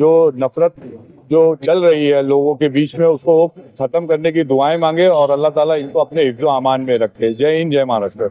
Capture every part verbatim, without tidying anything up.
जो नफरत जो चल रही है लोगों के बीच में, उसको वो खत्म करने की दुआएं मांगे और अल्लाह ताला इनको अपने हिफ्ज़ अमान में रखे। जय हिंद, जय महाराष्ट्र।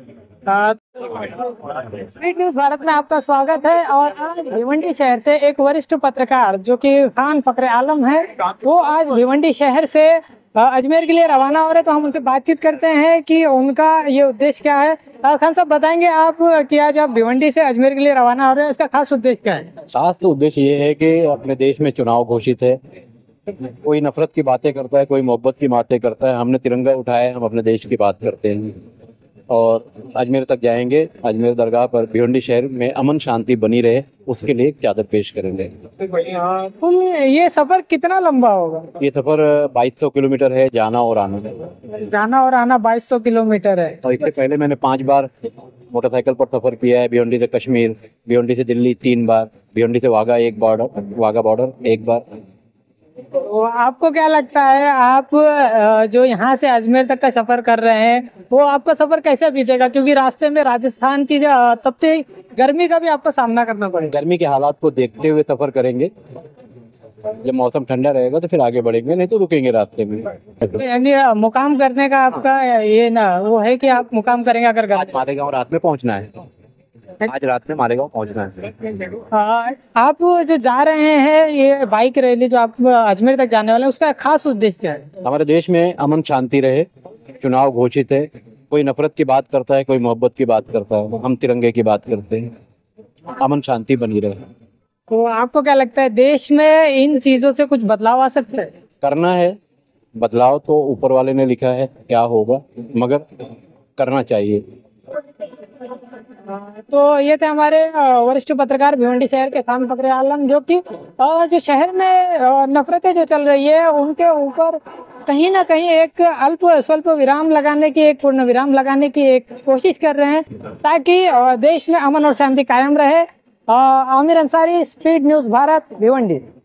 स्पीड न्यूज भारत में आपका स्वागत है। और आज भिवंडी शहर से एक वरिष्ठ पत्रकार जो कि खान फखरे आलम है, वो आज भिवंडी शहर से अजमेर के लिए रवाना हो रहे, तो हम उनसे बातचीत करते हैं कि उनका ये उद्देश्य क्या है। खान साहब, बताएंगे आप कि आज आप भिवंडी से अजमेर के लिए रवाना हो रहे हैं, इसका खास उद्देश्य क्या है? खास उद्देश्य ये है कि अपने देश में चुनाव घोषित है। कोई नफरत की बातें करता है, कोई मोहब्बत की बातें करता है। हमने तिरंगा उठाया है, हम अपने देश की बात करते हैं और अजमेर तक जाएंगे। अजमेर दरगाह पर भिवंडी शहर में अमन शांति बनी रहे, उसके लिए एक चादर पेश करेंगे। तो ये सफर कितना लंबा होगा? ये सफर बाईस सौ किलोमीटर है, जाना और आना। जाना और आना बाईस सौ किलोमीटर है। और इससे पहले मैंने पांच बार मोटरसाइकिल पर सफर किया है। भिवंडी से कश्मीर, भिवंडी से दिल्ली तीन बार, भिवंडी से वाघा एक बॉर्डर वाघा बॉर्डर एक बार। तो आपको क्या लगता है, आप जो यहाँ से अजमेर तक का सफर कर रहे हैं, वो आपका सफर कैसे बीतेगा? क्योंकि रास्ते में राजस्थान की तपती गर्मी का भी आपको सामना करना पड़ेगा। गर्मी के हालात को देखते हुए सफर करेंगे। जब मौसम ठंडा रहेगा तो फिर आगे बढ़ेंगे, नहीं तो रुकेंगे रास्ते में। यानी मुकाम करने का आपका ये ना वो है कि आप मुकाम करेंगे अगर आज मालेगांव रात में पहुँचना है। आज रात में मालेगांव पहुंचना है। आप जो जा रहे हैं ये बाइक रैली जो आप अजमेर तक जाने वाले हैं, उसका खास उद्देश्य क्या है? हमारे देश में अमन शांति रहे। चुनाव घोषित है। कोई नफरत की बात करता है, कोई मोहब्बत की बात करता है, हम तिरंगे की बात करते हैं। अमन शांति बनी रहे। तो आपको क्या लगता है, देश में इन चीजों से कुछ बदलाव आ सकता है? करना है बदलाव, तो ऊपर वाले ने लिखा है, क्या होगा, मगर करना चाहिए। तो ये थे हमारे वरिष्ठ पत्रकार भिवंडी शहर के खान फखरे आलम, जो कि जो शहर में नफरतें जो चल रही है उनके ऊपर कहीं ना कहीं एक अल्प स्वल्प विराम लगाने की, एक पूर्ण विराम लगाने की एक कोशिश कर रहे हैं, ताकि देश में अमन और शांति कायम रहे। Aamir Ansari, speed news Bharat, Bhiwandi.